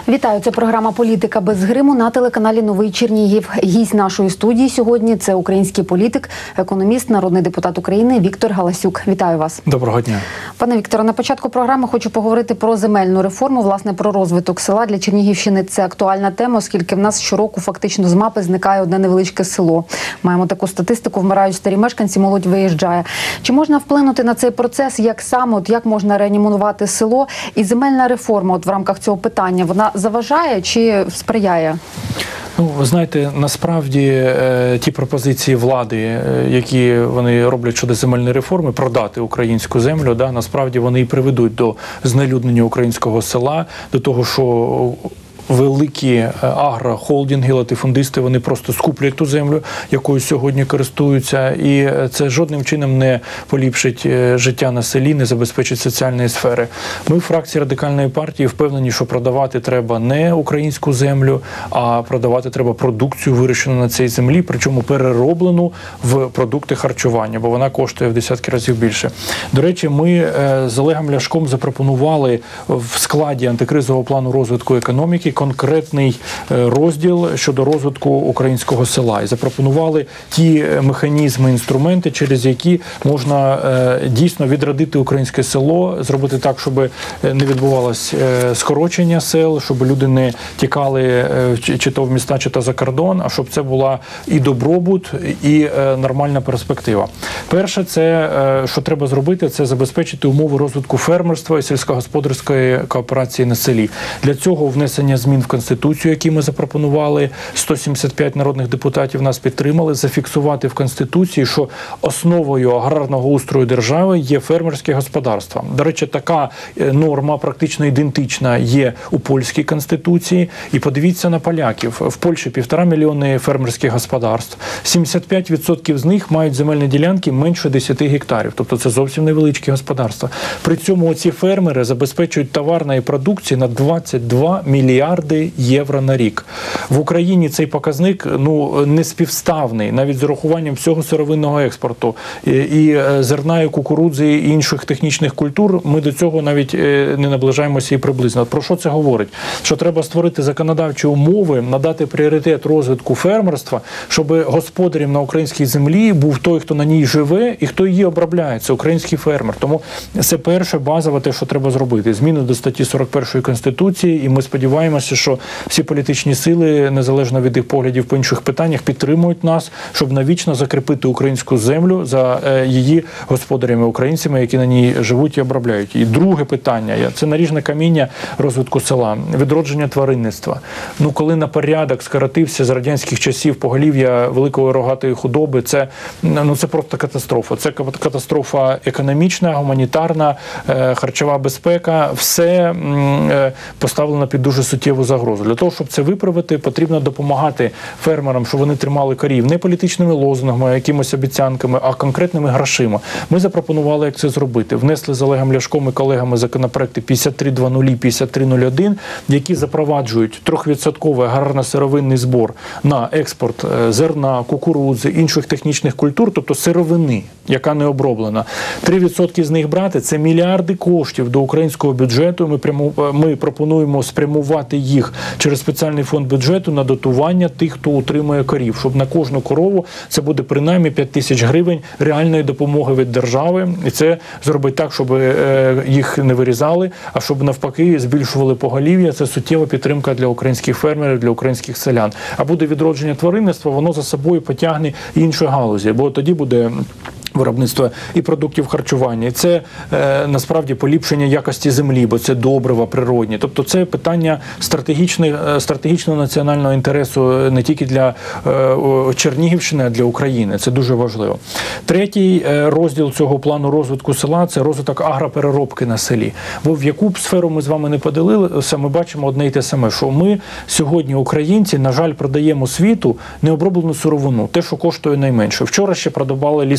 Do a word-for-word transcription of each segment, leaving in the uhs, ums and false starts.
Вітаю, це програма «Політика без гриму» на телеканалі «Новий Чернігів». Гість нашої студії сьогодні – це український політик, економіст, народний депутат України Віктор Галасюк. Вітаю вас. Доброго дня. Пане Вікторе, на початку програми хочу поговорити про земельну реформу, власне, про розвиток села. Для Чернігівщини це актуальна тема, оскільки в нас щороку фактично з мапи зникає одне невеличке село. Маємо таку статистику, вмирають старі мешканці, молодь виїжджає. Чи можна вплинути на цей процес, як саме, от як можна реанімувати село? І земельна реформа от в рамках цього питання, вона заважає чи сприяє? Ну, ви знаєте, насправді ті пропозиції влади, які вони роблять щодо земельної реформи, продати українську землю, да, насправді вони і приведуть до знелюднення українського села, до того, що великі агрохолдинги, латифундисти, вони просто скуплять ту землю, якою сьогодні користуються, і це жодним чином не поліпшить життя на селі, не забезпечить соціальної сфери. Ми в фракції Радикальної партії впевнені, що продавати треба не українську землю, а продавати треба продукцію, вирощену на цій землі, причому перероблену в продукти харчування, бо вона коштує в десятки разів більше. До речі, ми з Олегом Ляшком запропонували в складі антикризового плану розвитку економіки конкретний розділ щодо розвитку українського села. І запропонували ті механізми, інструменти, через які можна дійсно відродити українське село, зробити так, щоб не відбувалось скорочення сел, щоб люди не тікали чи то в міста, чи то за кордон, а щоб це була і добробут, і нормальна перспектива. Перше, це, що треба зробити, це забезпечити умови розвитку фермерства і сільськогосподарської кооперації на селі. Для цього внесення змін в Конституцію, які ми запропонували, сто сімдесят п'ять народних депутатів нас підтримали, зафіксувати в Конституції, що основою аграрного устрою держави є фермерське господарство. До речі, така норма практично ідентична є у польській Конституції. І подивіться на поляків. В Польщі півтора мільйони фермерських господарств. сімдесят п'ять відсотків з них мають земельні ділянки менше десяти гектарів. Тобто це зовсім невеличкі господарства. При цьому ці фермери забезпечують товарної продукції на двадцять два мільярди євро на рік. В Україні цей показник ну, не співставний, навіть з урахуванням всього сировинного експорту. І, і зерна, і кукурудзи, і інших технічних культур, ми до цього навіть не наближаємося і приблизно. Про що це говорить? Що треба створити законодавчі умови, надати пріоритет розвитку фермерства, щоб господарем на українській землі був той, хто на ній живе, і хто її обробляє. Це український фермер. Тому це перше базове те, що треба зробити. Зміни до статті сорок першої Конституції, і ми сподіваємося, що всі політичні сили, незалежно від їх поглядів по інших питаннях, підтримують нас, щоб навічно закріпити українську землю за її господарями, українцями, які на ній живуть і обробляють. І друге питання – це наріжне каміння розвитку села, відродження тваринництва. Ну, коли на порядок скоротився з радянських часів поголів'я великої рогатої худоби, це, ну, це просто катастрофа. Це катастрофа економічна, гуманітарна, харчова безпека, все поставлено під дуже суттєву загрозу. Для того, щоб це виправити, потрібно допомагати фермерам, щоб вони тримали корів не політичними лозунгами, якимось обіцянками, а конкретними грошима. Ми запропонували, як це зробити. Внесли з Олегом Ляшком і колегами законопроекти п'ятдесят три двадцять, п'ятдесят три нуль один, які запроваджують трьохвідсотковий аграрно-сировинний збор на експорт зерна, кукурудзи, інших технічних культур, тобто сировини, яка не оброблена. три відсотки з них брати – це мільярди коштів до українського бюджету. Ми, прямо, ми пропонуємо спрямувати їх через спеціальний фонд бюджету на дотування тих, хто утримує корів, щоб на кожну корову це буде принаймні п'ять тисяч гривень реальної допомоги від держави. І це зробить так, щоб їх не вирізали, а щоб навпаки збільшували поголів'я. Це суттєва підтримка для українських фермерів, для українських селян. А буде відродження тваринництва, воно за собою потягне інші галузі, бо тоді буде виробництва і продуктів харчування. І це е, насправді поліпшення якості землі, бо це добрива природні. Тобто це питання стратегічного національного інтересу не тільки для е, Чернігівщини, а для України. Це дуже важливо. Третій е, розділ цього плану розвитку села – це розвиток агропереробки на селі. Бо в яку б сферу ми з вами не поділилися, ми бачимо одне й те саме, що ми сьогодні, українці, на жаль, продаємо світу необроблену сировину, те, що коштує найменше. Вчора ще продавали ліс-кругляк.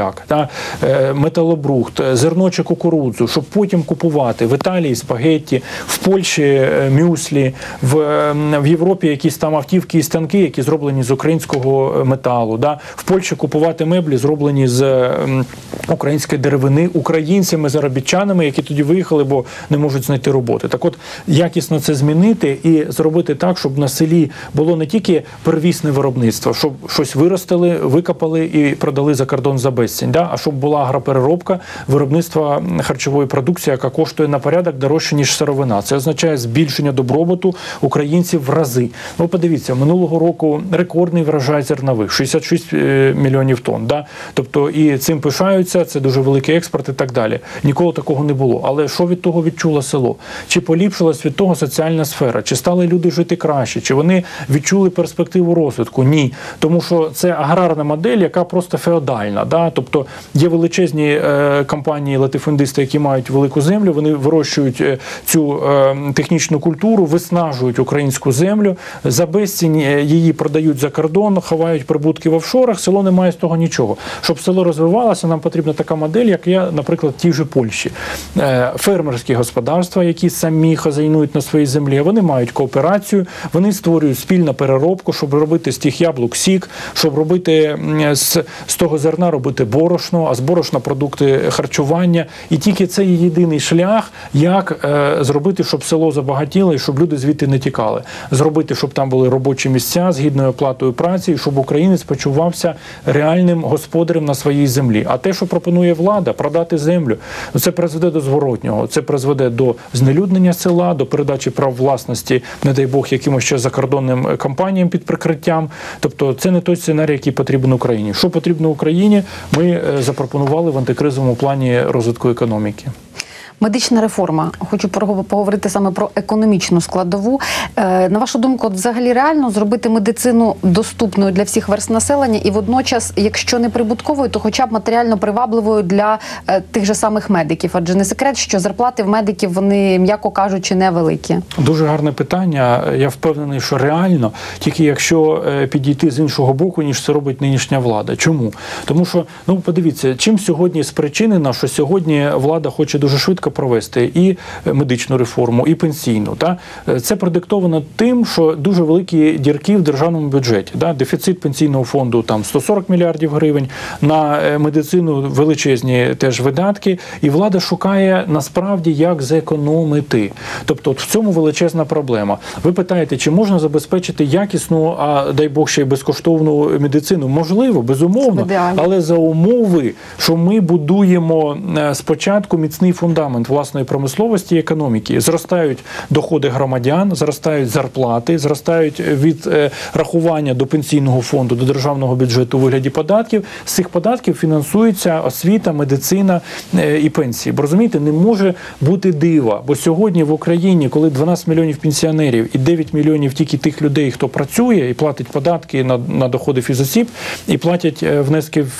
буряк, да, металобрухт, зерно чи кукурудзу, щоб потім купувати в Італії спагетті, в Польщі мюслі, в, в Європі якісь там автівки і станки, які зроблені з українського металу, да, в Польщі купувати меблі, зроблені з української деревини, українцями, заробітчанами, які тоді виїхали, бо не можуть знайти роботи. Так от, якісно це змінити і зробити так, щоб на селі було не тільки первісне виробництво, щоб щось виростили, викопали і продали за кордон за безцінь, да? А щоб була агропереробка, виробництва харчової продукції, яка коштує на порядок дорожче, ніж сировина. Це означає збільшення добробуту українців в рази. Ви подивіться, минулого року рекордний врожай зернових – шістдесят шість мільйонів тонн. Да? Тобто і цим пишаються, це дуже великий експорт і так далі. Ніколи такого не було. Але що від того відчуло село? Чи поліпшилась від того соціальна сфера? Чи стали люди жити краще? Чи вони відчули перспективу розвитку? Ні. Тому що це аграрна модель, яка просто феодальна. Да? Тобто є величезні е, компанії, латифундисти, які мають велику землю, вони вирощують е, цю е, технічну культуру, виснажують українську землю, за безцінь її продають за кордон, ховають прибутки в офшорах, село не має з того нічого. Щоб село розвивалося, нам потрібна така модель, як є, наприклад, в тій же Польщі. Е, фермерські господарства, які самі хазяйнують на своїй землі, вони мають кооперацію, вони створюють спільну переробку, щоб робити з тих яблук сік, щоб робити з, з того зерна робити борошно, а з борошна продукти харчування. І тільки це є єдиний шлях, як е, зробити, щоб село забагатіло і щоб люди звідти не тікали. Зробити, щоб там були робочі місця з гідною оплатою праці, і щоб українець почувався реальним господарем на своїй землі. А те, що пропонує влада, продати землю, це призведе до зворотнього. Це призведе до знелюднення села, до передачі прав власності, не дай Бог, якимось ще закордонним компаніям під прикриттям. Тобто це не той сценарій, який потрібен Україні. Що потрібно Україні, ми запропонували в антикризовому плані розвитку економіки. Медична реформа. Хочу поговорити саме про економічну складову. На вашу думку, от взагалі реально зробити медицину доступною для всіх верств населення і водночас, якщо не прибутковою, то хоча б матеріально привабливою для тих же самих медиків? Адже не секрет, що зарплати в медиків, вони, м'яко кажучи, невеликі. Дуже гарне питання. Я впевнений, що реально, тільки якщо підійти з іншого боку, ніж це робить нинішня влада. Чому? Тому що, ну, подивіться, чим сьогодні спричинено, що сьогодні влада хоче дуже швидко провести і медичну реформу, і пенсійну. Та? Це продиктовано тим, що дуже великі дірки в державному бюджеті. Та? Дефіцит пенсійного фонду там сто сорок мільярдів гривень, на медицину величезні теж видатки, і влада шукає насправді, як зекономити. Тобто от в цьому величезна проблема. Ви питаєте, чи можна забезпечити якісну, а дай Бог ще й безкоштовну медицину? Можливо, безумовно, але за умови, що ми будуємо спочатку міцний фундамент власної промисловості і економіки. Зростають доходи громадян, зростають зарплати, зростають від е, рахування до пенсійного фонду, до державного бюджету у вигляді податків. З цих податків фінансується освіта, медицина е, і пенсії. Бо, розумієте, не може бути дива. Бо сьогодні в Україні, коли дванадцять мільйонів пенсіонерів і дев'ять мільйонів тільки тих людей, хто працює і платить податки на, на доходи фізосіб, і платять внески в,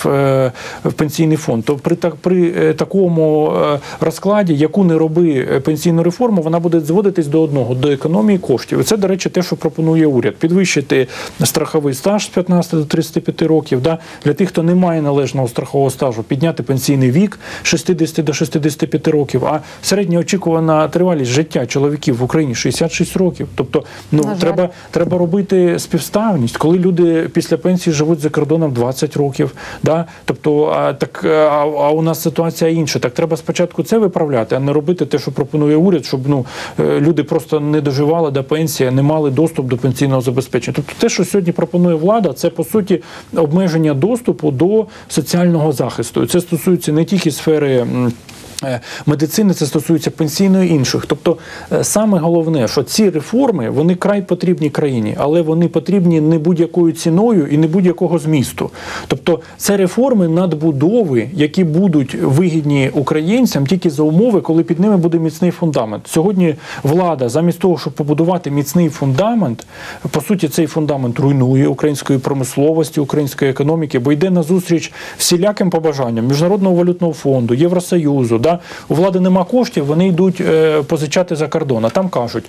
в пенсійний фонд, то при, так, при такому розкладі, яку не роби пенсійну реформу, вона буде зводитись до одного – до економії коштів. І це, до речі, те, що пропонує уряд. Підвищити страховий стаж з п'ятнадцяти до тридцяти п'яти років. Да? Для тих, хто не має належного страхового стажу, підняти пенсійний вік з шістдесяти до шістдесяти п'яти років. А середня очікувана тривалість життя чоловіків в Україні – шістдесят шість років. Тобто, ну, треба, треба робити співставність. Коли люди після пенсії живуть за кордоном двадцять років, да? Тобто, а, так, а, а у нас ситуація інша. Так треба спочатку це виправляти, а не робити те, що пропонує уряд, щоб ну, люди просто не доживали до пенсії, не мали доступ до пенсійного забезпечення. Тобто те, що сьогодні пропонує влада, це, по суті, обмеження доступу до соціального захисту. Це стосується не тільки сфери медицини, це стосується пенсійної і інших. Тобто саме головне, що ці реформи, вони край потрібні країні, але вони потрібні не будь-якою ціною і не будь-якого змісту. Тобто це реформи надбудови, які будуть вигідні українцям тільки за умови, коли під ними буде міцний фундамент. Сьогодні влада, замість того, щоб побудувати міцний фундамент, по суті, цей фундамент руйнує української промисловості, української економіки, бо йде назустріч всіляким побажанням Міжнародного валютного фонду, Євросоюзу, Да? У влади нема коштів, вони йдуть е, позичати за кордон. А там кажуть,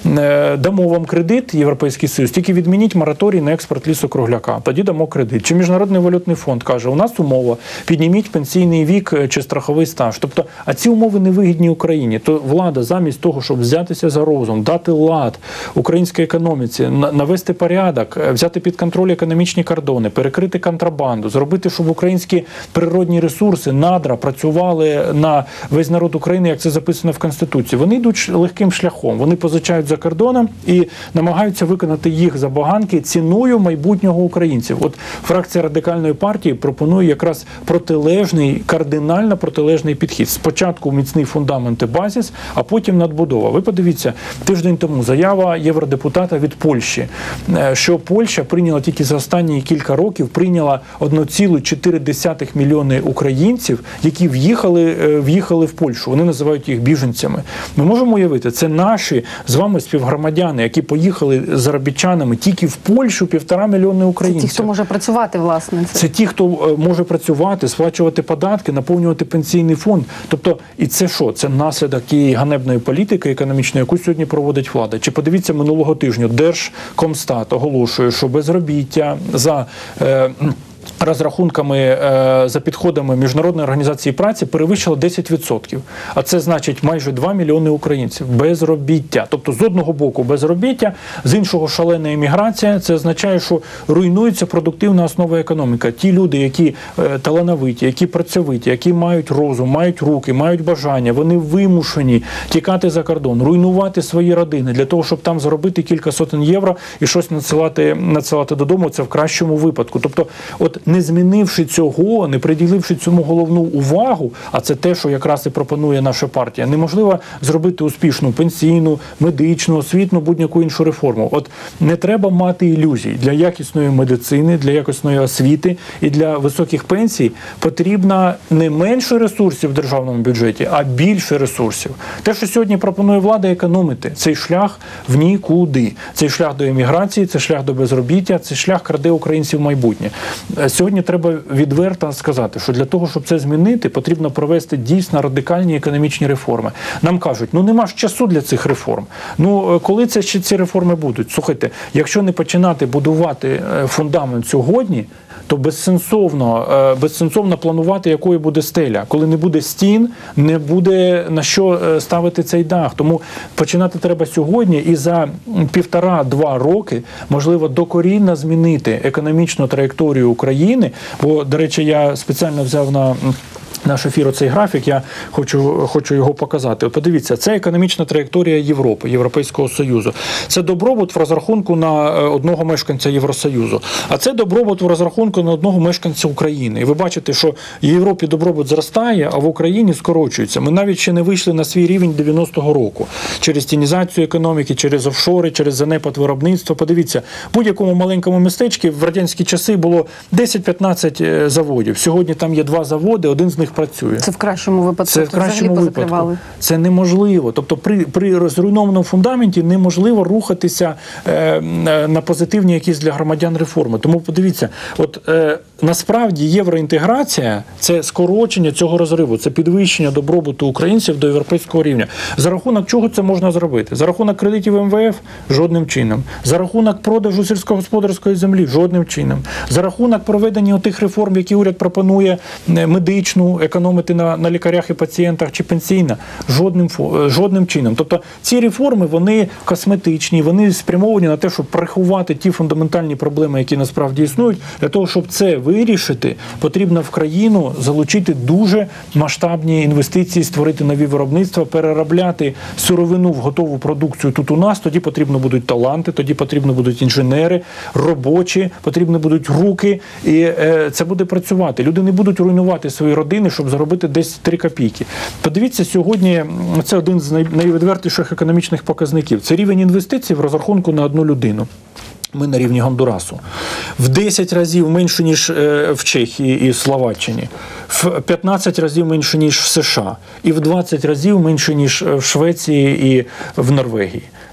е, дамо вам кредит, Європейський Союз, тільки відмініть мораторій на експорт лісу-кругляка. Тоді дамо кредит. Чи Міжнародний валютний фонд каже, у нас умова, підніміть пенсійний вік чи страховий стаж. Тобто, а ці умови не вигідні Україні. То влада замість того, щоб взятися за розум, дати лад українській економіці, навести порядок, взяти під контроль економічні кордони, перекрити контрабанду, зробити, щоб українські природні ресурси, надра працювали на весь народ України, як це записано в Конституції. Вони йдуть легким шляхом. Вони позичають за кордоном і намагаються виконати їх забаганки ціною майбутнього українців. От фракція Радикальної партії пропонує якраз протилежний, кардинально протилежний підхід. Спочатку міцний фундамент і базис, а потім надбудова. Ви подивіться, тиждень тому заява євродепутата від Польщі, що Польща прийняла тільки за останні кілька років, прийняла один цілих чотири десятих мільйони українців, які в'їхали, в'їхали в Польщу. Вони називають їх біженцями. Ми можемо уявити, це наші з вами співгромадяни, які поїхали з заробітчанами тільки в Польщу, півтора мільйони українців. Це ті, хто може працювати, власне. Це, це ті, хто може працювати, сплачувати податки, наповнювати пенсійний фонд. Тобто, і це що? Це наслідок тієї ганебної політики економічної, яку сьогодні проводить влада. Чи подивіться, минулого тижня Держкомстат оголошує, що безробіття за е, розрахунками, е, за підходами Міжнародної організації праці перевищило десять відсотків. А це значить майже два мільйони українців. Безробіття. Тобто з одного боку безробіття, з іншого шалена еміграція. Це означає, що руйнується продуктивна основа економіки. Ті люди, які е, талановиті, які працьовиті, які мають розум, мають руки, мають бажання, вони вимушені тікати за кордон, руйнувати свої родини для того, щоб там заробити кілька сотень євро і щось надсилати, надсилати додому. Це в кращому випадку. Тобто, от не змінивши цього, не приділивши цьому головну увагу, а це те, що якраз і пропонує наша партія, неможливо зробити успішну пенсійну, медичну, освітну, будь-яку іншу реформу. От не треба мати ілюзій. Для якісної медицини, для якісної освіти і для високих пенсій потрібно не менше ресурсів в державному бюджеті, а більше ресурсів. Те, що сьогодні пропонує влада, економити. Цей шлях в нікуди. Цей шлях до еміграції, це шлях до безробіття, цей шлях краде українців майбутнє. Сьогодні треба відверто сказати, що для того, щоб це змінити, потрібно провести дійсно радикальні економічні реформи. Нам кажуть, ну нема ж часу для цих реформ. Ну коли це ще ці реформи будуть? Слухайте, якщо не починати будувати фундамент сьогодні, то безсенсовно, безсенсовно планувати, якою буде стеля. Коли не буде стін, не буде на що ставити цей дах. Тому починати треба сьогодні і за півтора-два роки, можливо, докорінно змінити економічну траєкторію України. Бо, до речі, я спеціально взяв на наш ефір оцей графік, я хочу, хочу його показати. Подивіться, це економічна траєкторія Європи, Європейського Союзу. Це добробут в розрахунку на одного мешканця Євросоюзу. А це добробут в розрахунку на одного мешканця України. І ви бачите, що в Європі добробут зростає, а в Україні скорочується. Ми навіть ще не вийшли на свій рівень дев'яностого року. Через тінізацію економіки, через офшори, через занепад виробництва. Подивіться, в будь-якому маленькому містечку в радянські часи було десять-п'ятнадцять заводів. Сьогодні там є два заводи, один з них працює. Це в кращому випадку. Це в кращому випадку. Це неможливо. Тобто при, при зруйнованому фундаменті неможливо рухатися е, на позитивні якісь для громадян реформи. Тому подивіться, от е, насправді євроінтеграція – це скорочення цього розриву, це підвищення добробуту українців до європейського рівня. За рахунок чого це можна зробити? За рахунок кредитів ем ве еф? Жодним чином. За рахунок продажу сільськогосподарської землі? Жодним чином. За рахунок проведення тих реформ, які уряд пропонує, медичну, економити на, на лікарях і пацієнтах чи пенсійна? Жодним, жодним чином. Тобто ці реформи, вони косметичні, вони спрямовані на те, щоб приховати ті фундаментальні проблеми, які насправді існують. Для того, щоб це вирішити, потрібно в країну залучити дуже масштабні інвестиції, створити нові виробництва, переробляти сировину в готову продукцію тут у нас. Тоді потрібно будуть таланти, тоді потрібно будуть інженери, робочі, потрібні будуть руки, і е, це буде працювати. Люди не будуть руйнувати свої родини, щоб заробити десь три копійки. Подивіться, сьогодні це один з найвідвертіших економічних показників. Це рівень інвестицій в розрахунку на одну людину. Ми на рівні Гондурасу. В десять разів менше, ніж в Чехії і Словаччині. В п'ятнадцять разів менше, ніж в США. І в двадцять разів менше, ніж в Швеції і в Норвегії.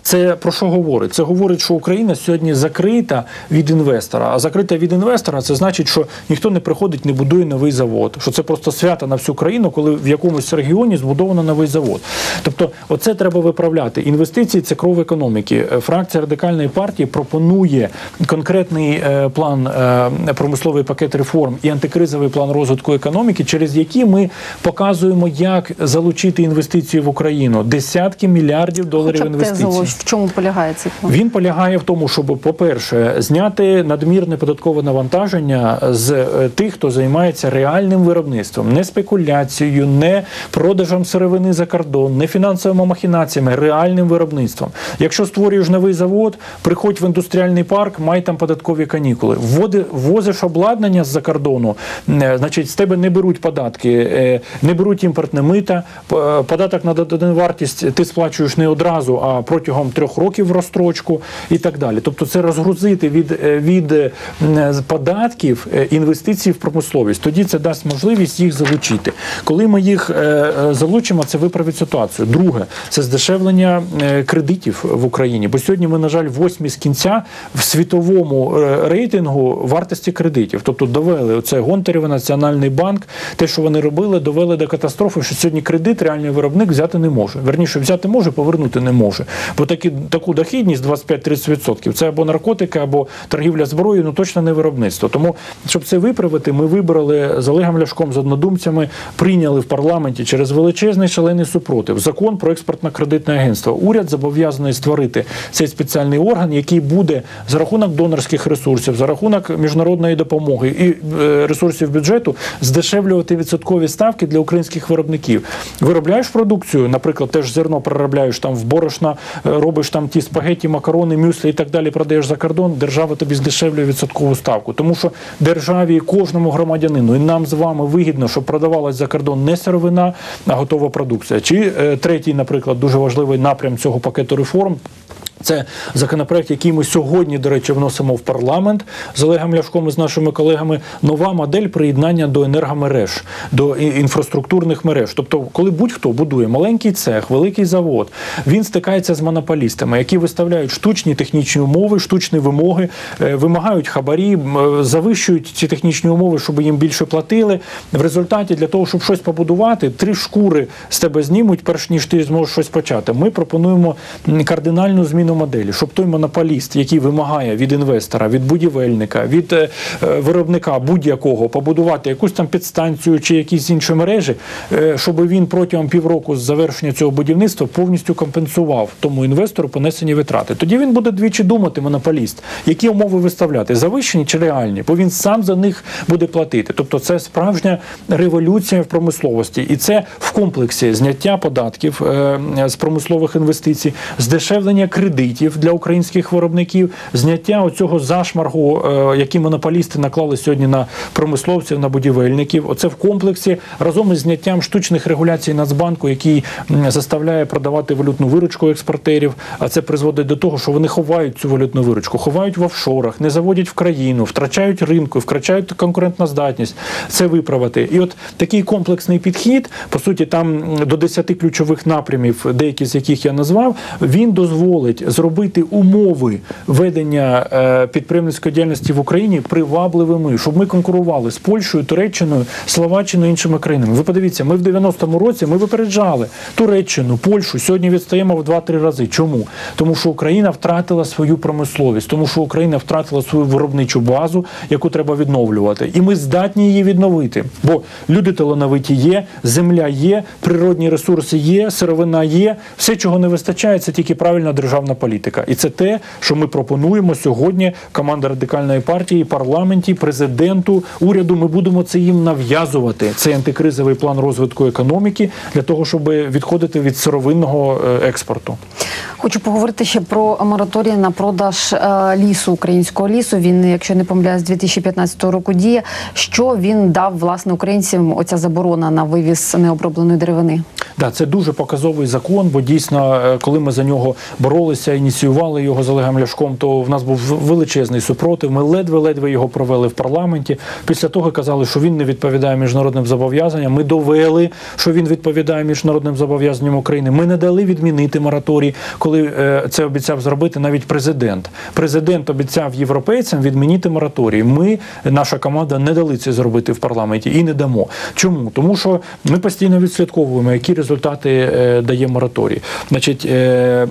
Це про що говорить? Це говорить, що Україна сьогодні закрита від інвестора. А закрита від інвестора – це значить, що ніхто не приходить, не будує новий завод. Що це просто свято на всю країну, коли в якомусь регіоні збудовано новий завод. Тобто, оце треба виправляти. Інвестиції – це кров економіки. Фракція Радикальної партії пропонує конкретний план, промисловий пакет реформ і антикризовий план розвитку економіки, через які ми показуємо, як залучити інвестиції в Україну. Десятки мільярдів доларів інвестицій. В чому полягає цей план? Він полягає в тому, щоб, по-перше, зняти надмірне податкове навантаження з тих, хто займається реальним виробництвом. Не спекуляцією, не продажем сировини за кордон, не фінансовими махінаціями, реальним виробництвом. Якщо створюєш новий завод, приходь в індустріальний парк, май там податкові канікули. Вводи, ввозиш обладнання з-за кордону, значить, з тебе не беруть податки, не беруть імпортне мита, податок на додану вартість ти сплачуєш не одразу, а протягом трьох років в розстрочку і так далі. Тобто це розгрузити від, від податків інвестицій в промисловість. Тоді це дасть можливість їх залучити. Коли ми їх залучимо, це виправить ситуацію. Друге, це здешевлення кредитів в Україні. Бо сьогодні ми, на жаль, восьмі з кінця в світовому рейтингу вартості кредитів. Тобто довели оце Гонтарєва, Національний банк, те, що вони робили, довели до катастрофи, що сьогодні кредит реальний виробник взяти не може. Верніше, взяти може, повернути не може. Бо такі, таку дохідність двадцять п'ять - тридцять відсотків це або наркотики, або торгівля зброєю, ну точно не виробництво. Тому, щоб це виправити, ми вибрали з Олегом Ляшком, з однодумцями, прийняли в парламенті через величезний шалений супротив закон про експортно-кредитне агентство. Уряд зобов'язаний створити цей спеціальний орган, який буде за рахунок донорських ресурсів, за рахунок міжнародної допомоги і ресурсів бюджету здешевлювати відсоткові ставки для українських виробників. Виробляєш продукцію, наприклад, теж зерно переробляєш там в борошна, робиш там ті спагеті, макарони, мюслі і так далі, продаєш за кордон, держава тобі здешевлює відсоткову ставку. Тому що державі, кожному громадянину і нам з вами вигідно, щоб продавалась за кордон не сировина, а готова продукція. Чи е, третій, наприклад, дуже важливий напрям цього пакету реформ – це законопроект, який ми сьогодні, до речі, вносимо в парламент з Олегом Ляшком і з нашими колегами. Нова модель приєднання до енергомереж, до інфраструктурних мереж. Тобто, коли будь-хто будує маленький цех, великий завод, він стикається з монополістами, які виставляють штучні технічні умови, штучні вимоги, вимагають хабарі, завищують ці технічні умови, щоб їм більше платили. В результаті для того, щоб щось побудувати, три шкури з тебе знімуть, перш ніж ти зможеш щось почати. Ми пропонуємо кардинальну зміну моделі, щоб той монополіст, який вимагає від інвестора, від будівельника, від е, виробника будь-якого побудувати якусь там підстанцію чи якісь інші мережі, е, щоб він протягом півроку з завершення цього будівництва повністю компенсував тому інвестору понесені витрати. Тоді він буде двічі думати, монополіст, які умови виставляти, завищені чи реальні, бо він сам за них буде платити. Тобто це справжня революція в промисловості. І це в комплексі зняття податків е, з промислових інвестицій, здешевлення кредитів для українських виробників, зняття оцього зашмаргу, який монополісти наклали сьогодні на промисловців, на будівельників. Оце в комплексі разом із зняттям штучних регуляцій Нацбанку, який заставляє продавати валютну виручку експортерів, а це призводить до того, що вони ховають цю валютну виручку, ховають в офшорах, не заводять в країну, втрачають ринку, втрачають конкурентну здатність. Це виправити. І от такий комплексний підхід, по суті, там до десяти ключових напрямів, деякі з яких я назвав, він дозволить зробити умови ведення е, підприємницької діяльності в Україні привабливими, щоб ми конкурували з Польщею, Туреччиною, Словаччиною, іншими країнами. Ви подивіться, ми в дев'яностому році ми випереджали Туреччину, Польщу, сьогодні відстаємо в два-три рази. Чому? Тому що Україна втратила свою промисловість, тому що Україна втратила свою виробничу базу, яку треба відновлювати. І ми здатні її відновити, бо люди талановиті є, земля є, природні ресурси є, сировина є, все, чого не вистачає, це тільки правильна державна політика. І це те, що ми пропонуємо сьогодні, команда Радикальної партії, парламенті, президенту, уряду. Ми будемо це їм нав'язувати. Цей антикризовий план розвитку економіки для того, щоб відходити від сировинного експорту. Хочу поговорити ще про мораторій на продаж е, лісу, українського лісу. Він, якщо не помиляюсь, з дві тисячі п'ятнадцятого року діє. Що він дав, власне, українцям, оця заборона на вивіз необробленої деревини? Да, це дуже показовий закон, бо дійсно, коли ми за нього боролися, ініціювали його з Олегом Ляшком, то в нас був величезний супротив. Ми ледве-ледве його провели в парламенті. Після того казали, що він не відповідає міжнародним зобов'язанням. Ми довели, що він відповідає міжнародним зобов'язанням України. Ми не дали відмінити мораторій, коли це обіцяв зробити навіть президент. Президент обіцяв європейцям відмінити мораторій. Ми, наша команда, не дали це зробити в парламенті і не дамо. Чому? Тому що ми постійно відслідковуємо, які результати е, дає мораторій. Значить, е,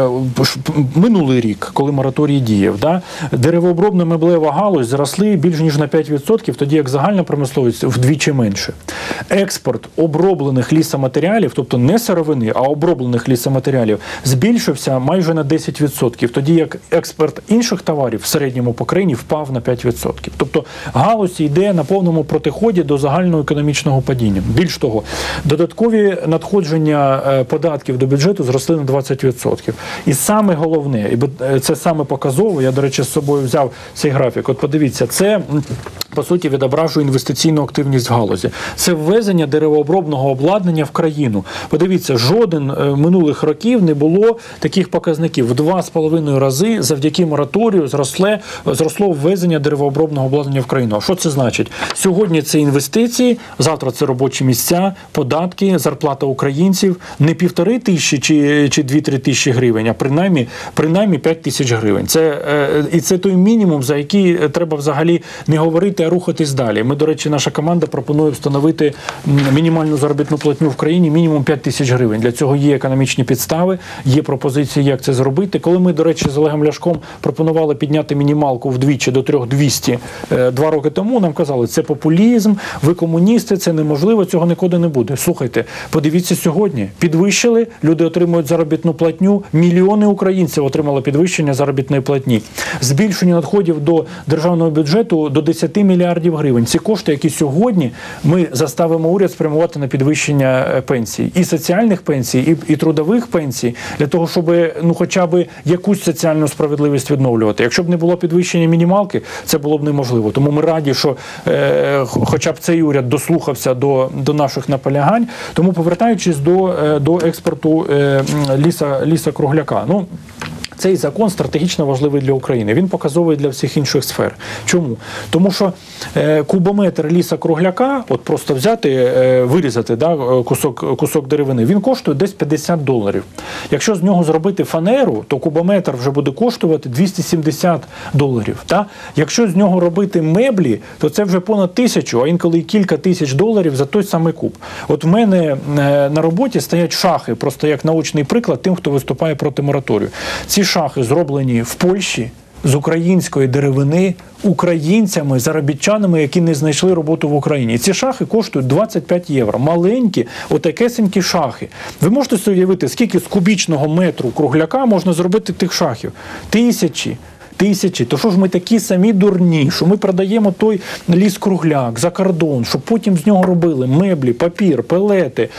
минулий рік, коли мораторій діяв, да, деревообробна меблева галузь зросли більш ніж на п'ять відсотків, тоді як загальна промисловість вдвічі менше. Експорт оброблених лісоматеріалів, тобто не сировини, а оброблених лісоматеріалів, збільшився майже на десять відсотків, тоді як експорт інших товарів в середньому по країні впав на п'ять відсотків. Тобто галузь йде на повному протиході до загального економічного падіння. Більш того, додаткові надходження податків до бюджету зросли на двадцять відсотків. І саме головне, і це саме показово, я, до речі, з собою взяв цей графік. От подивіться, це, по суті, відображує інвестиційну активність в галузі. Це ввезення деревообробного обладнання в країну. Подивіться, жоден минулих років не було таких показників. В два з половиною рази завдяки мораторію зросло, зросло ввезення деревообробного обладнання в країну. А що це значить? Сьогодні це інвестиції, завтра це робочі місця, податки, зарплата українців. Не півтори тисячі чи, чи дві-три тисячі гривень, а принаймні, принаймні п'ять тисяч гривень. Це, і це той мінімум, за який треба взагалі не говорити, а рухатись далі. Ми, до речі, наша команда пропонує встановити мінімальну заробітну платню в країні мінімум п'ять тисяч гривень. Для цього є економічні підстави, є пропозиції, як це зробити. Коли ми, до речі, з Олегом Ляшком пропонували підняти мінімалку вдвічі до три тисячі двісті два роки тому, нам казали, це популізм, ви комуністи, це неможливо, цього нікуди не буде. Слухайте, подивіться сьогодні. Підвищили, люди отримують заробітну платню, мільйони українців отримали підвищення заробітної платні. Збільшення надходів до державного бюджету до десять мільярдів гривень. Ці кошти, які сьогодні ми заставимо уряд спрямувати на підвищення пенсій. І соціальних пенсій, і, і трудових пенсій, для того, щоб ну, хоча б якусь соціальну справедливість відновлювати. Якщо б не було підвищення мінімалки, це було б неможливо. Тому ми раді, що е, хоча б цей уряд дослухався до, до наших наполягань. Тому, повертаючись до, до експорту е, ліса, ліса-кругляка. Ну, цей закон стратегічно важливий для України. Він показовий для всіх інших сфер. Чому? Тому що е, кубометр ліса-кругляка, от просто взяти, е, вирізати да, кусок, кусок деревини, він коштує десь п'ятдесят доларів. Якщо з нього зробити фанеру, то кубометр вже буде коштувати двісті сімдесят доларів. Та? Якщо з нього робити меблі, то це вже понад тисячу, а інколи і кілька тисяч доларів за той самий куб. От в мене е, на роботі стоять шахи, просто як наочний приклад тим, хто виступає проти мораторію. Ці шахи зроблені в Польщі з української деревини українцями, заробітчанами, які не знайшли роботу в Україні. Ці шахи коштують двадцять п'ять євро. Маленькі, отакесенькі шахи. Ви можете собі уявити, скільки з кубічного метру кругляка можна зробити тих шахів? Тисячі. Тисячі. То що ж ми такі самі дурні, що ми продаємо той ліс-кругляк за кордон, щоб потім з нього робили меблі, папір, пелети,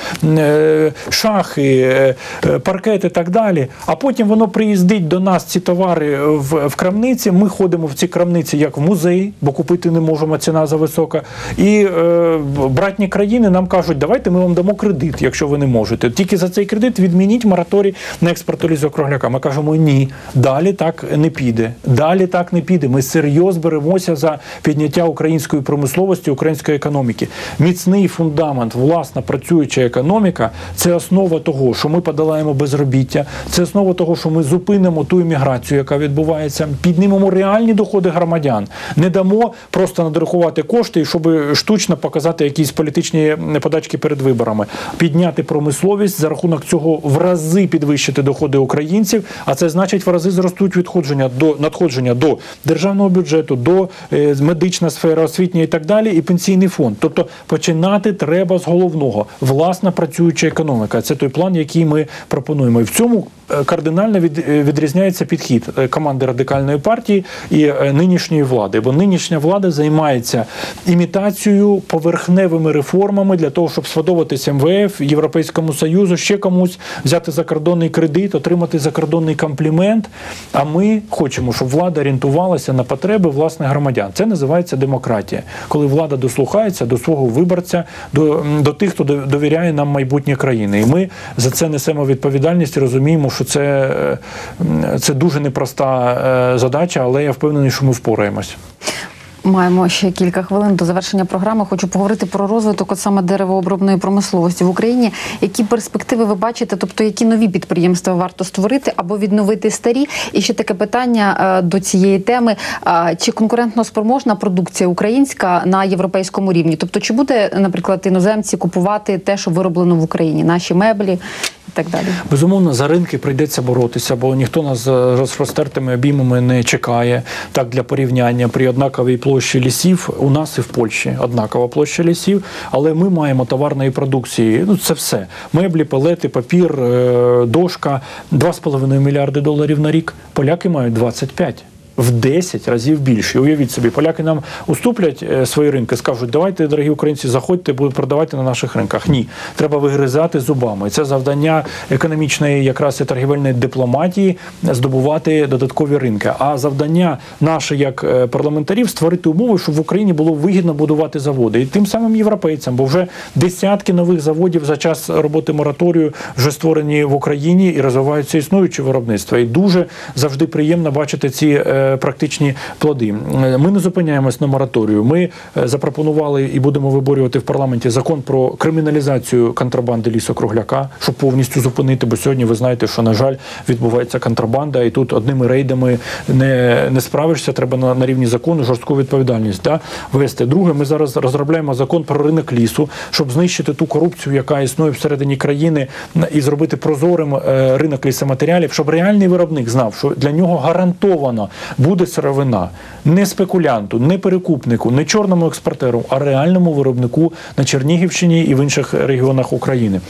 шахи, паркети і так далі. А потім воно приїздить до нас, ці товари, в, в крамниці. Ми ходимо в ці крамниці як в музей, бо купити не можемо, ціна зависока. І е, братні країни нам кажуть, давайте ми вам дамо кредит, якщо ви не можете. Тільки за цей кредит відмініть мораторій на експорт лісу-кругляка. Ми кажемо, ні, далі так не піде. Далі так не піде. Ми серйозно беремося за підняття української промисловості, української економіки. Міцний фундамент, власна працююча економіка – це основа того, що ми подолаємо безробіття, це основа того, що ми зупинимо ту імміграцію, яка відбувається, піднімемо реальні доходи громадян, не дамо просто надрахувати кошти, щоб штучно показати якісь політичні подачки перед виборами. Підняти промисловість, за рахунок цього в рази підвищити доходи українців, а це значить в рази зростуть відходження до надходження до державного бюджету, до е, медична сфера, освітня і так далі, і пенсійний фонд. Тобто починати треба з головного. Власна працююча економіка. Це той план, який ми пропонуємо. І в цьому кардинально від, відрізняється підхід команди Радикальної партії і нинішньої влади. Бо нинішня влада займається імітацією, поверхневими реформами для того, щоб сподобатися ем ве еф, Європейському Союзу, ще комусь взяти закордонний кредит, отримати закордонний комплімент. А ми хочемо, щоб влада орієнтувалася на потреби власних громадян. Це називається демократія. Коли влада дослухається до свого виборця, до, до тих, хто довіряє нам майбутнє країни. І ми за це несемо відповідальність і розуміємо, що це, це дуже непроста задача, але я впевнений, що ми впораємось. Маємо ще кілька хвилин до завершення програми. Хочу поговорити про розвиток от саме деревообробної промисловості в Україні. Які перспективи ви бачите, тобто які нові підприємства варто створити або відновити старі? І ще таке питання до цієї теми. Чи конкурентно-спроможна продукція українська на європейському рівні? Тобто чи буде, наприклад, іноземці купувати те, що вироблено в Україні? Наші меблі і так далі? Безумовно, за ринки прийдеться боротися, бо ніхто нас з розпростертими обіймами не чекає. Так, для порівняння, при однаковій площі лісів у нас і в Польщі однакова площа лісів, але ми маємо товарної продукції, ну це все. Меблі, пелети, папір, дошка, два з половиною мільярди доларів на рік. Поляки мають двадцять п'ять. В десять разів більше. Уявіть собі, поляки нам уступлять свої ринки, скажуть, давайте, дорогі українці, заходьте, будуть продавати на наших ринках. Ні, треба вигризати зубами. Це завдання економічної, якраз і торгівельної дипломатії, здобувати додаткові ринки. А завдання наше, як парламентарів, створити умови, щоб в Україні було вигідно будувати заводи. І тим самим європейцям, бо вже десятки нових заводів за час роботи мораторію вже створені в Україні і розвиваються існуючі виробництва. І дуже завжди приємно бачити ці практичні плоди. Ми не зупиняємось на мораторію. Ми запропонували і будемо виборювати в парламенті закон про криміналізацію контрабанди лісокругляка, щоб повністю зупинити, бо сьогодні ви знаєте, що, на жаль, відбувається контрабанда, і тут одними рейдами не, не справишся, треба на, на рівні закону жорстку відповідальність да, вести. Друге, ми зараз розробляємо закон про ринок лісу, щоб знищити ту корупцію, яка існує всередині країни, і зробити прозорим ринок лісоматеріалів, щоб реальний виробник знав, що для нього гарантовано буде сировина не спекулянту, не перекупнику, не чорному експортеру, а реальному виробнику на Чернігівщині і в інших регіонах України.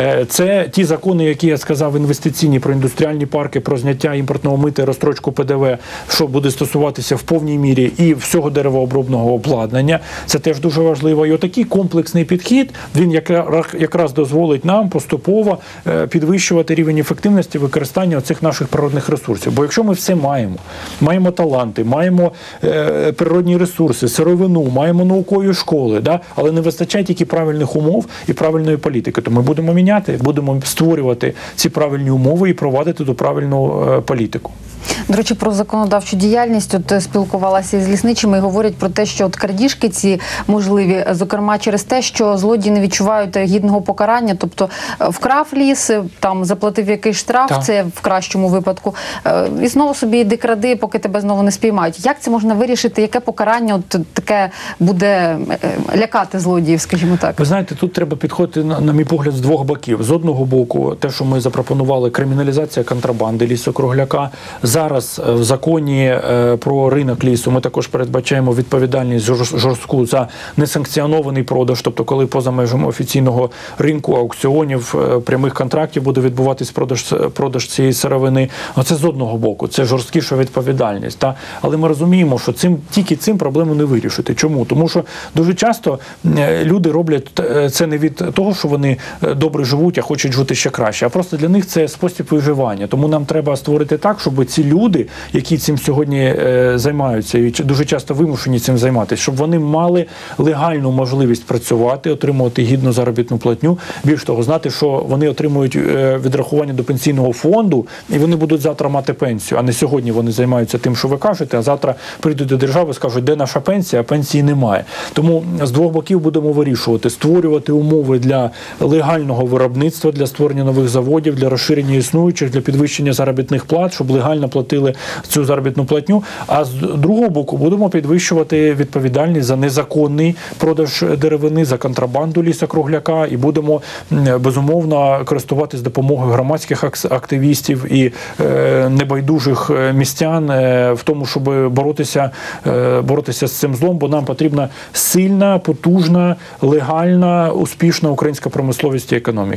Це ті закони, які я сказав, інвестиційні, про індустріальні парки, про зняття імпортного мита, розстрочку пе де ве, що буде стосуватися в повній мірі і всього деревообробного обладнання. Це теж дуже важливо. І отакий комплексний підхід, він якраз дозволить нам поступово підвищувати рівень ефективності використання оцих наших природних ресурсів. Бо якщо ми все маємо, маємо таланти, маємо е, природні ресурси, сировину, маємо наукові школи, да? Але не вистачає тільки правильних умов і правильної політики. То ми будемо міняти, будемо створювати ці правильні умови і провадити ту правильну е, політику. До речі, про законодавчу діяльність. От спілкувалася із лісничими і говорять про те, що от крадіжки ці можливі, зокрема через те, що злодії не відчувають гідного покарання. Тобто вкрав ліс, там заплатив якийсь штраф, так. Це в кращому випадку. І знову собі йди кради, поки тебе знову не спіймають. Як це можна вирішити? Яке покарання от таке буде лякати злодіїв, скажімо так? Ви знаєте, тут треба підходити, на, на мій погляд, з двох боків. З одного боку, те, що ми запропонували, криміналізація контрабанди лісокругляка. Зараз в законі про ринок лісу ми також передбачаємо відповідальність жорстку за несанкціонований продаж, тобто коли поза межами офіційного ринку, аукціонів, прямих контрактів буде відбуватись продаж, продаж цієї сировини. Це з одного боку, це жорсткіша відповідальність. Та? Але ми розуміємо, що цим, тільки цим проблему не вирішити. Чому? Тому що дуже часто люди роблять це не від того, що вони добре живуть, а хочуть жити ще краще, а просто для них це спосіб виживання. Тому нам треба створити так, щоб ці люди, які цим сьогодні е, займаються і дуже часто вимушені цим займатися, щоб вони мали легальну можливість працювати, отримувати гідну заробітну платню, більш того, знати, що вони отримують е, відрахування до пенсійного фонду, і вони будуть завтра мати пенсію, а не сьогодні вони займаються тим, що ви кажете, а завтра прийдуть до держави і скажуть, де наша пенсія, а пенсії немає. Тому з двох боків будемо вирішувати, створювати умови для легального виробництва, для створення нових заводів, для розширення існуючих, для підвищення заробітних плат, щоб легально платили цю заробітну платню, а з другого боку будемо підвищувати відповідальність за незаконний продаж деревини, за контрабанду лісокругляка і будемо безумовно користуватись допомогою громадських активістів і е, небайдужих містян е, в тому, щоб боротися, е, боротися з цим злом, бо нам потрібна сильна, потужна, легальна, успішна українська промисловість і економіка.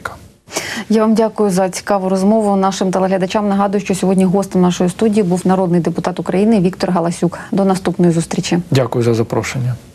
Я вам дякую за цікаву розмову. Нашим телеглядачам нагадую, що сьогодні гостем нашої студії був народний депутат України Віктор Галасюк. До наступної зустрічі. Дякую за запрошення.